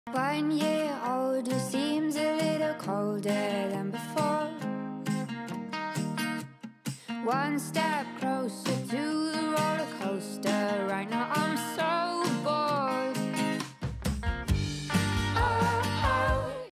1 year older seems a little colder than before. One step closer.